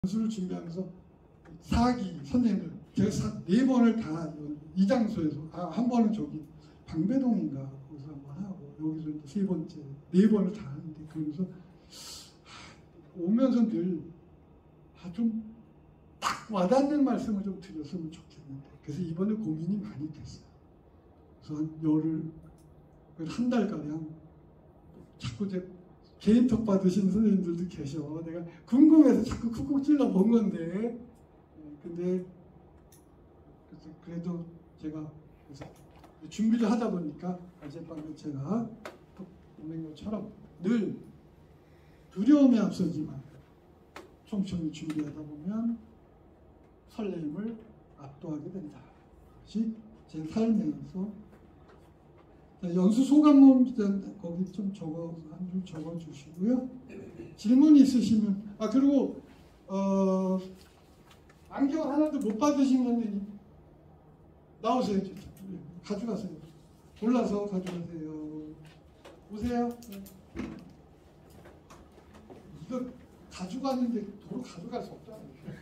연수를 준비하면서 사기 선생님들 제가 4번을 다 이 장소에서 한 번은 저기 방배동인가 거기서 한번 하고 여기서 이제 3번째 4번을 다 하는데 그러면서 오면서 늘 좀 딱 와닿는 말씀을 좀 드렸으면 좋겠는데 그래서 이번에 고민이 많이 됐어요. 그래서 한 달가량 자꾸 개인톡 받으신 선생님들도 계셔. 내가 궁금해서 자꾸 쿡쿡 찔러 본 건데 근데 그래도 제가 준비를 하다 보니까 어젯밤에 제가 동맹교처럼 늘 두려움에 앞서지만 촘촘히 준비하다 보면 설렘을 압도하게 된다. 그것이 제 삶에서 연수 소감문 거기 좀 한 줄 적어 주시고요. 질문 있으시면 그리고 안경 하나도 못 받으신 선생님 나오세요. 가져가세요. 골라서 가져가세요. 오세요. 이거 가져가는데 도로 가져갈 수 없잖아요.